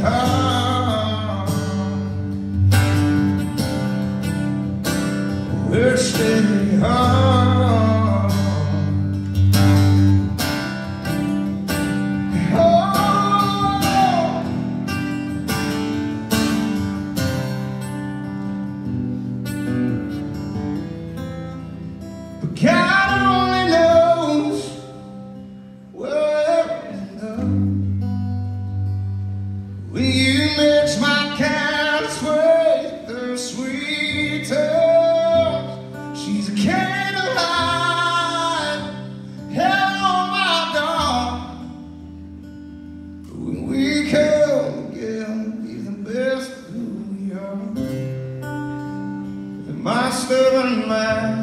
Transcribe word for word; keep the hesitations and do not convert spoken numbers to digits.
heart. We're steady heart. Oh. But God only knows where we end up. When you mix my cats with her sweet tails, she's a cane of light, hell on my dog. But when we come again, be the best of who we are. The monster and man.